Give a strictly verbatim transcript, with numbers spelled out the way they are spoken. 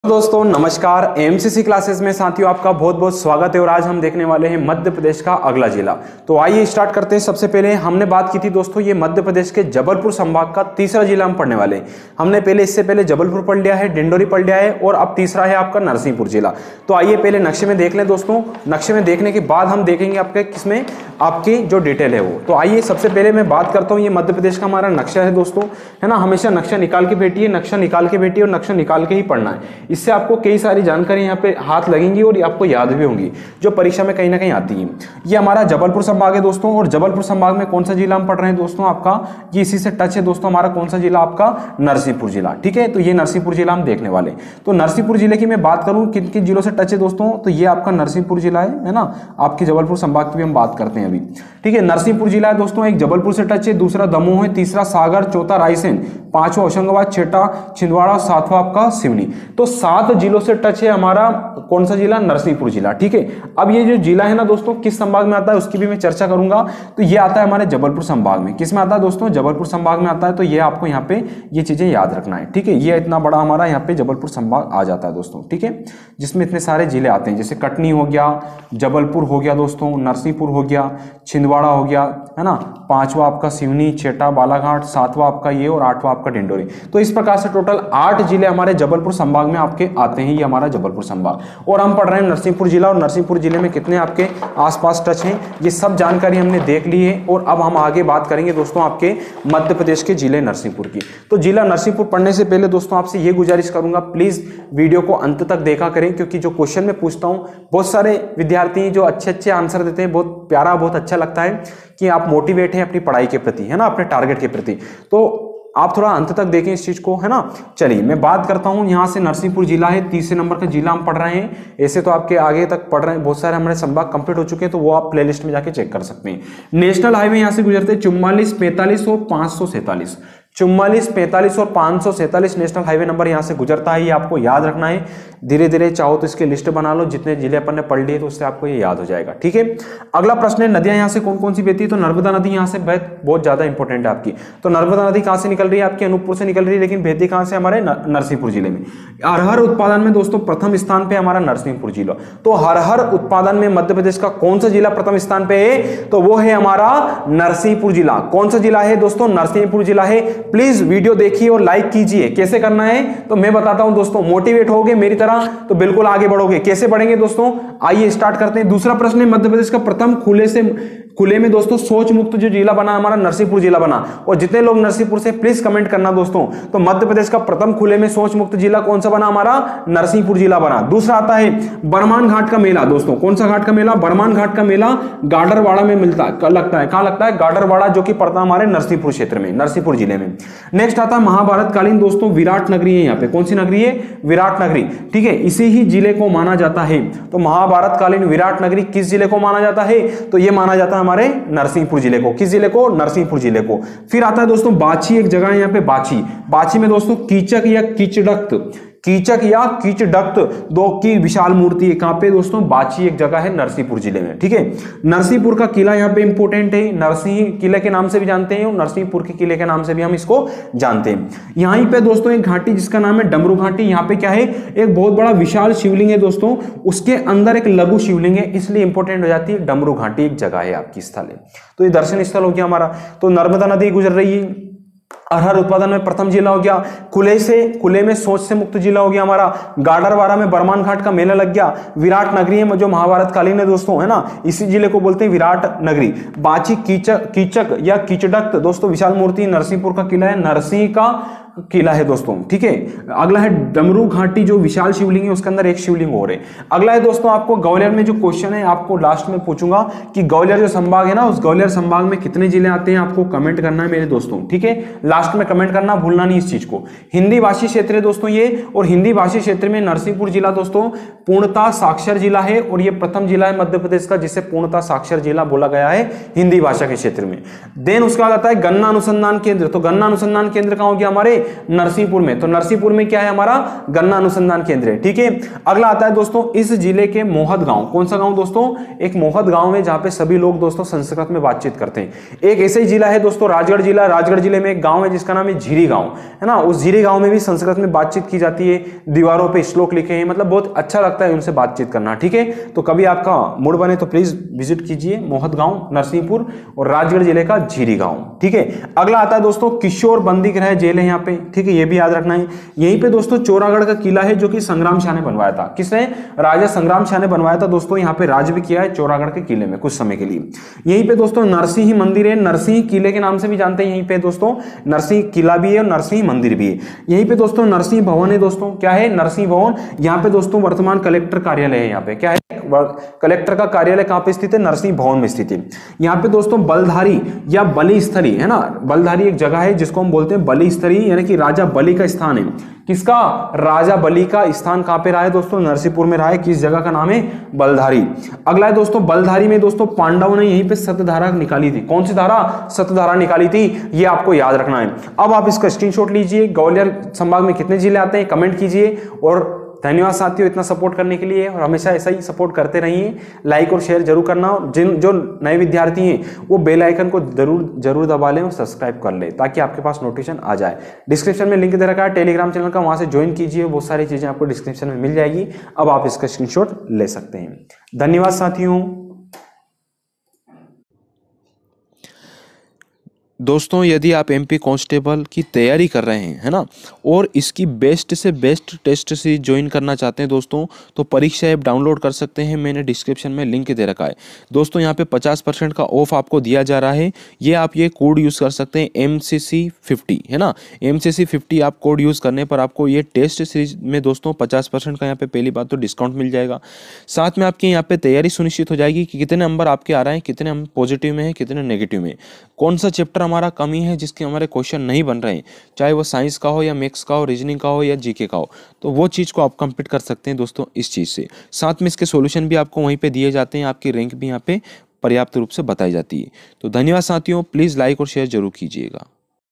दोस्तों नमस्कार। MCC classes में साथियों आपका बहुत बहुत स्वागत है और आज हम देखने वाले हैं मध्य प्रदेश का अगला जिला। तो आइए स्टार्ट करते हैं। सबसे पहले हमने बात की थी दोस्तों, ये मध्य प्रदेश के जबलपुर संभाग का तीसरा जिला हम पढ़ने वाले हैं। हमने पहले इससे पहले जबलपुर पढ़ लिया है, डिंडोरी पढ़ लिया है और अब तीसरा है आपका नरसिंहपुर जिला। तो आइए पहले नक्शे में देख लें दोस्तों। नक्शे में देखने के बाद हम देखेंगे आपके किसमें आपकी जो डिटेल है वो। तो आइए सबसे पहले मैं बात करता हूँ, ये मध्य प्रदेश का हमारा नक्शा है दोस्तों, है ना। हमेशा नक्शा निकाल के बैठिए, नक्शा निकाल के बैठिए और नक्शा निकाल के ही पढ़ना है। इससे आपको कई सारी जानकारी यहाँ पे हाथ लगेंगी और आपको याद भी होंगी, जो परीक्षा में कहीं ना कहीं आती है। ये हमारा जबलपुर संभाग है दोस्तों, और जबलपुर संभाग में कौन सा जिला हम पढ़ रहे हैं दोस्तों, आपका ये इसी से टच है दोस्तों। हमारा कौन सा जिला, आपका नरसिंहपुर जिला। ठीक है, तो ये नरसिंहपुर जिला हम देखने वाले। तो नरसिंहपुर जिले की मैं बात करूं किन किन जिलों से टच है दोस्तों, तो ये आपका नरसिंहपुर जिला है, है ना। आपकी जबलपुर संभाग की भी हम बात करते हैं अभी। ठीक है, नरसिंहपुर जिला है दोस्तों, एक जबलपुर से टच है, दूसरा दमोह है, तीसरा सागर, चौथा रायसेन, पांचवा होशंगाबाद, छठा छिंदवाड़ा, सातवां आपका सिवनी। तो सात जिलों से टच है हमारा कौन सा जिला, नरसिंहपुर जिला। ठीक है, अब ये जो जिला है ना दोस्तों, किस संभाग में आता है उसकी भी मैं चर्चा करूंगा। तो ये आता है हमारे जबलपुर संभाग में। किस में आता है दोस्तों, जबलपुर संभाग में आता है। तो ये आपको यहाँ पे ये चीजें याद रखना है। ठीक है, ये इतना बड़ा हमारा यहाँ पे जबलपुर संभाग आ जाता है दोस्तों। ठीक है, जिसमें इतने सारे जिले आते हैं, जैसे कटनी हो गया, जबलपुर हो गया दोस्तों, नरसिंहपुर हो गया, छिंदवाड़ा हो गया, है ना, पांचवा आपका सिवनी, छठा बालाघाट, सातवां आपका ये और आठवां आपका डिंडोरी। तो इस प्रकार से टोटल आठ जिले हमारे जबलपुर संभाग में आपके आते हैं। ये हमारा जबलपुर संभाग, और हम पढ़ रहे हैं नरसिंहपुर जिला। और नरसिंहपुर जिले में कितने आपके आसपास टच हैं, ये सब जानकारी हमने देख ली है। और अब हम आगे बात करेंगे दोस्तों आपके मध्य प्रदेश के जिले नरसिंहपुर की। तो जिला नरसिंहपुर पढ़ने से पहले दोस्तों आपसे ये गुजारिश करूंगा, प्लीज वीडियो को अंत तक देखा करें, क्योंकि जो क्वेश्चन मैं पूछता हूं, बहुत सारे विद्यार्थी जो अच्छे अच्छे आंसर देते हैं, बहुत प्यारा, बहुत अच्छा लगता है कि आप मोटिवेट हैं अपनी पढ़ाई के प्रति, है ना, अपने टारगेट के प्रति। तो आप थोड़ा अंत तक देखें इस चीज को, है ना। चलिए मैं बात करता हूं, यहां से नरसिंहपुर जिला है, तीसरे नंबर का जिला हम पढ़ रहे हैं। ऐसे तो आपके आगे तक पढ़ रहे हैं, बहुत सारे हमारे संभाग कंप्लीट हो चुके हैं, तो वो आप प्लेलिस्ट में जाके चेक कर सकते हैं। नेशनल हाईवे यहां से गुजरते हैं चुम्बालीस, पैंतालीस और पांच सौ सैंतालीस। चुम्बालीस, पैंतालीस और पांच सौ सैंतालीस नेशनल हाईवे नंबर यहां से गुजरता है। ये आपको याद रखना है। धीरे धीरे चाहो तो इसकी लिस्ट बना लो, जितने जिले अपन ने पढ़ लिए तो उससे आपको ये याद हो जाएगा। ठीक है, अगला प्रश्न है, नदियां यहां से कौन कौन सी बहती है। तो नर्मदा नदी यहां से बहुत ज्यादा इंपॉर्टेंट है आपकी। तो नर्मदा नदी कहां से निकल रही है, आपकी अनूपपुर से निकल रही है, लेकिन बहती कहां से, हमारे नरसिंहपुर जिले में। अरहर उत्पादन में दोस्तों प्रथम स्थान पे हमारा नरसिंहपुर जिला। तो अरहर उत्पादन में मध्य प्रदेश का कौन सा जिला प्रथम स्थान पे है, तो वो है हमारा नरसिंहपुर जिला। कौन सा जिला है दोस्तों, नरसिंहपुर जिला है। प्लीज वीडियो देखिए और लाइक कीजिए। कैसे करना है तो मैं बताता हूं दोस्तों, मोटिवेट होगे मेरी तरह तो बिल्कुल आगे बढ़ोगे। कैसे बढ़ेंगे दोस्तों, आइए स्टार्ट करते हैं। दूसरा प्रश्न है, मध्य प्रदेश का प्रथम खुले से खुले में दोस्तों शौच मुक्त जो जिला बना, हमारा नरसिंहपुर जिला बना। और जितने लोग नरसिंहपुर से प्लीज कमेंट करना दोस्तों। तो मध्य प्रदेश का प्रथम खुले में शौच मुक्त जिला कौन सा बना, हमारा नरसिंहपुर जिला बना। दूसरा आता है बरमान घाट का मेला दोस्तों। कौन सा घाट का मेला, बरमान घाट का मेला गाडरवाड़ा में मिलता है, लगता है कहां लगता है, गाडरवाड़ा, जो कि पड़ता हमारे नरसिंहपुर क्षेत्र में, नरसिंहपुर जिले में। नेक्स्ट आता है महाभारत कालीन दोस्तों विराट नगरी है। यहाँ पे कौन सी नगरी है, विराट नगरी। ठीक है, इसी ही जिले को माना जाता है। तो महाभारत कालीन विराट नगरी किस जिले को माना जाता है, तो ये माना जाता है हमारे नरसिंहपुर जिले को। किस जिले को, नरसिंहपुर जिले को। फिर आता है दोस्तों बाछी, एक जगह है यहाँ पे बाछी। बाछी में दोस्तों कीचक या कीचडक्त, कीचक या कीचडक्त दो की विशाल मूर्ति है। कहां पे दोस्तों, बाछी एक जगह है नरसिंहपुर जिले में। ठीक है, नरसिंहपुर का किला यहाँ पे इंपोर्टेंट है। नरसिंह किले के नाम से भी जानते हैं और नरसिंहपुर के किले के नाम से भी हम इसको जानते हैं। यहीं पे दोस्तों एक घाटी जिसका नाम है डमरू घाटी। यहाँ पे क्या है, एक बहुत बड़ा विशाल शिवलिंग है दोस्तों, उसके अंदर एक लघु शिवलिंग है, इसलिए इंपोर्टेंट हो जाती है। डमरू घाटी एक जगह है आपकी स्थल है। तो ये दर्शन स्थल हो गया हमारा। तो नर्मदा नदी गुजर रही है। अरहर उत्पादन में प्रथम जिला हो गया। खुले से खुले में शौच से मुक्त जिला हो गया हमारा। गाडरवाड़ा में बरमान घाट का मेला लग गया। विराट नगरी में जो महाभारत कालीन है दोस्तों, है ना, इसी जिले को बोलते हैं विराट नगरी। बाछी कीचक कीचक या कीचडक्त दोस्तों विशाल मूर्ति नरसिंहपुर का किला है, नरसिंह का किला है दोस्तों। ठीक है, अगला है डमरू घाटी, जो विशाल शिवलिंग है उसके अंदर एक शिवलिंग और है। अगला है दोस्तों आपको ग्वालियर में जो क्वेश्चन है, आपको लास्ट में पूछूंगा कि ग्वालियर जो संभाग है ना, उस ग्वालियर संभाग में कितने जिले आते हैं, आपको कमेंट करना है मेरे दोस्तों। ठीक है, लास्ट में कमेंट करना भूलना नहीं इस चीज को। हिंदी भाषी क्षेत्र है दोस्तों ये, और हिंदी भाषी क्षेत्र में नरसिंहपुर जिला दोस्तों पूर्णतः साक्षर जिला है, और ये प्रथम जिला है मध्य प्रदेश का जिसे पूर्णतः साक्षर जिला बोला गया है हिंदी भाषा के क्षेत्र में। देन उसके बाद आता है गन्ना अनुसंधान केंद्र। तो गन्ना अनुसंधान केंद्र कहां हो गया, हमारे नरसिंहपुर में। तो नरसिंहपुर में क्या है हमारा गन्ना अनुसंधान केंद्र है। ठीक है, अगला आता है दोस्तों इस जिले के मोहद गांव। कौन सा गांव दोस्तों? एक मोहद गांव में, जहां पे सभी लोग दोस्तों संस्कृत में बातचीत करते हैं। एक ऐसा ही जिला है दोस्तों राजगढ़ जिला। राजगढ़ जिले में एक गांव है जिसका नाम है झीरी गांव, है ना। उस झीरी गांव में भी संस्कृत में बातचीत की जाती है, दीवारों पे श्लोक लिखे हैं, मतलब बहुत अच्छा लगता है उनसे बातचीत करना। ठीक है, तो कभी आपका मूड बने तो प्लीज विजिट कीजिए मोहद गांव, नरसिंहपुर और राजगढ़ जिले का झीरी गांव। ठीक है, अगला आता है दोस्तों किशोर बंदी गृह जेल है यहाँ पे। ठीक है, ये भी याद रखना है। यहीं पे दोस्तों चौरागढ़ का किला है जो कि संग्राम शाह ने बनवाया था। किसने? राजा संग्राम शाह ने बनवाया था दोस्तों। यहाँ पे राज भी किया है चौरागढ़ के किले में कुछ समय के लिए। यहीं पे दोस्तों नरसिंह मंदिर है, नरसिंह किले के नाम से भी जानते हैं। यहीं पे दोस्तों नरसिंह किला भी है और नरसिंह मंदिर भी है। यहीं पे दोस्तों नरसिंह भवन है दोस्तों। क्या है? नरसिंह भवन। यहाँ पे दोस्तों वर्तमान कलेक्टर कार्यालय है। यहाँ पे क्या है? कलेक्टर का कार्यालय कहां पे स्थित है? नरसिंह भवन में स्थित है। यहाँ पे दोस्तों बलधारी या बलि स्थली है ना, बलधारी एक जगह है जिसको हम बोलते हैं बलि स्थली, यानी कि राजा बलि का स्थान है। किसका? राजा बलि का स्थान कहां पे रहा है दोस्तों? नरसिंहपुर में रहा है। किस जगह का नाम है? बलधारी। अगला है दोस्तों बलधारी में दोस्तों पांडवों ने यहीं पे सतधारा निकाली थी। कौन सी धारा? सतधारा निकाली थी, ये आपको याद रखना है। अब आप इसका स्क्रीनशॉट लीजिए। ग्वालियर संभाग में कितने जिले आते हैं कमेंट कीजिए। और धन्यवाद साथियों इतना सपोर्ट करने के लिए, और हमेशा ऐसा ही सपोर्ट करते रहिए। लाइक और शेयर जरूर करना। जिन जो नए विद्यार्थी हैं वो बेल आइकन को जरूर जरूर दबा लें और सब्सक्राइब कर लें ताकि आपके पास नोटिफिकेशन आ जाए। डिस्क्रिप्शन में लिंक दे रखा है टेलीग्राम चैनल का, वहां से ज्वाइन कीजिए। बहुत सारी चीजें आपको डिस्क्रिप्शन में मिल जाएगी। अब आप इसका स्क्रीनशॉट ले सकते हैं। धन्यवाद साथियों। दोस्तों यदि आप एमपी कांस्टेबल की तैयारी कर रहे हैं, है ना, और इसकी बेस्ट से बेस्ट टेस्ट सीरीज ज्वाइन करना चाहते हैं दोस्तों, तो परीक्षा ऐप डाउनलोड कर सकते हैं। मैंने डिस्क्रिप्शन में लिंक दे रखा है दोस्तों। यहाँ पे पचास परसेंट का ऑफ आपको दिया जा रहा है। ये आप ये कोड यूज़ कर सकते हैं एम सी सी फिफ्टी, है ना। एम सी सी फिफ्टी आप कोड यूज़ करने पर आपको ये टेस्ट सीरीज में दोस्तों पचास परसेंट का यहाँ पे पहली बात तो डिस्काउंट मिल जाएगा। साथ में आपकी यहाँ पे तैयारी सुनिश्चित हो जाएगी कि कितने नंबर आपके आ रहे हैं, कितने हम पॉजिटिव में है, कितने नेगेटिव में, कौन सा चैप्टर हमारा कमी है जिसके हमारे क्वेश्चन नहीं बन रहे हैं, चाहे वो साइंस का हो या मैथ्स का हो, रीजनिंग का हो या जीके का हो, तो वो चीज़ को आप कंप्लीट कर सकते हैं दोस्तों इस चीज़ से। साथ में इसके सॉल्यूशन भी आपको वहीं पे दिए जाते हैं, आपकी रैंक भी यहाँ पे पर्याप्त रूप से बताई जाती है। तो धन्यवाद साथियों, प्लीज़ लाइक और शेयर जरूर कीजिएगा।